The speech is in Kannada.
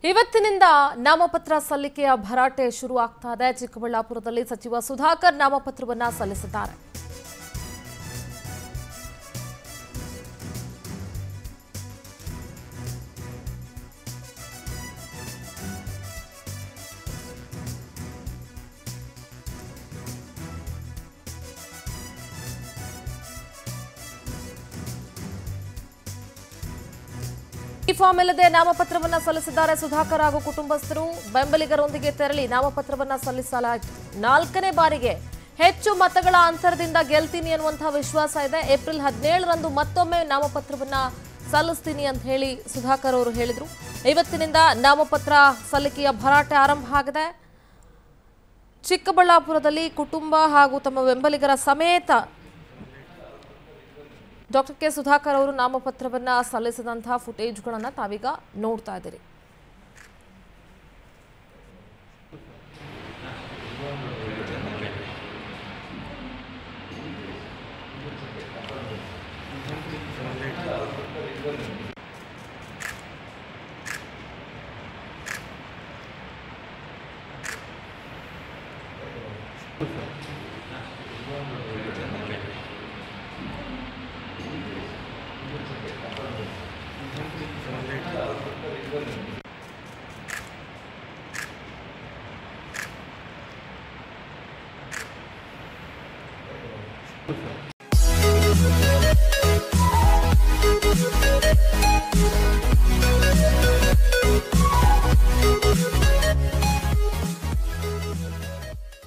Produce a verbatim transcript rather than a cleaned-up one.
ಇವತ್ತಿನಿಂದ ನಾಮಪತ್ರ ಸಲ್ಲಿಕೆಯ ಭರಾಟೆ ಶುರು ಆಗ್ತಾ ಇದೆ. ಚಿಕ್ಕಬಳ್ಳಾಪುರದಲ್ಲಿ ಸಚಿವ ಸುಧಾಕರ್ ನಾಮಪತ್ರವನ್ನ ಸಲ್ಲಿಸಿದ್ದಾರೆ. ಈ ಫಾರ್ಮ್ ಇಲ್ಲದೆ ನಾಮಪತ್ರವನ್ನ ಸಲ್ಲಿಸಿದ್ದಾರೆ ಸುಧಾಕರ್ ಹಾಗೂ ಕುಟುಂಬಸ್ಥರು. ಬೆಂಬಲಿಗರೊಂದಿಗೆ ತೆರಳಿ ನಾಮಪತ್ರವನ್ನ ಸಲ್ಲಿಸಲಾಯಿತು. ನಾಲ್ಕನೇ ಬಾರಿಗೆ ಹೆಚ್ಚು ಮತಗಳ ಅಂತರದಿಂದ ಗೆಲ್ತೀನಿ ಅನ್ನುವಂತಹ ವಿಶ್ವಾಸ ಇದೆ. ಏಪ್ರಿಲ್ ಹದಿನೇಳರಂದು ಮತ್ತೊಮ್ಮೆ ನಾಮಪತ್ರವನ್ನ ಸಲ್ಲಿಸ್ತೀನಿ ಅಂತ ಹೇಳಿ ಸುಧಾಕರ್ ಅವರು ಹೇಳಿದ್ರು. ಇವತ್ತಿನಿಂದ ನಾಮಪತ್ರ ಸಲ್ಲಿಕೆಯ ಭರಾಟೆ ಆರಂಭ ಆಗಿದೆ. ಚಿಕ್ಕಬಳ್ಳಾಪುರದಲ್ಲಿ ಕುಟುಂಬ ಹಾಗೂ ತಮ್ಮ ಬೆಂಬಲಿಗರ ಸಮೇತ ಡಾಕ್ಟರ್ ಕೆ ಸುಧಾಕರ್ ಅವರು ನಾಮಪತ್ರವನ್ನ ಸಲ್ಲಿಸಿದಂತಹ ಫುಟೇಜ್ಗಳನ್ನು ತಾವೀಗ ನೋಡ್ತಾ ಇದ್ದೀರಿ.